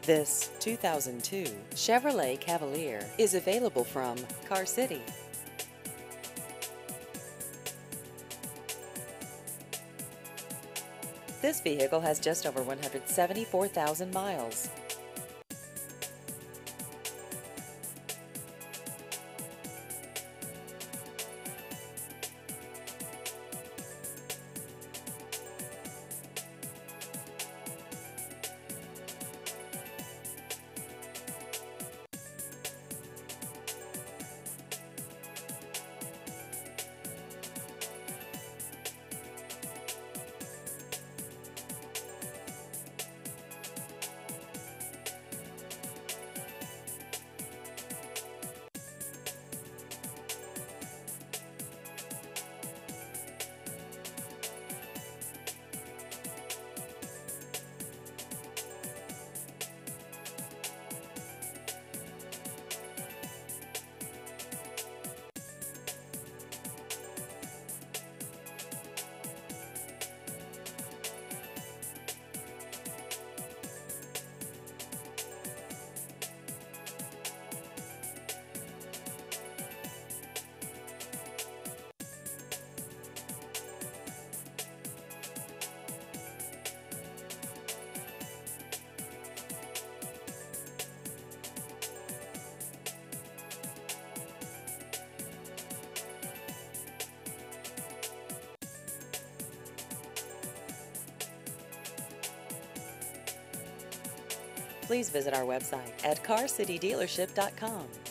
This 2002 Chevrolet Cavalier is available from Car City. This vehicle has just over 174,000 miles. Please visit our website at carcitydealership.com.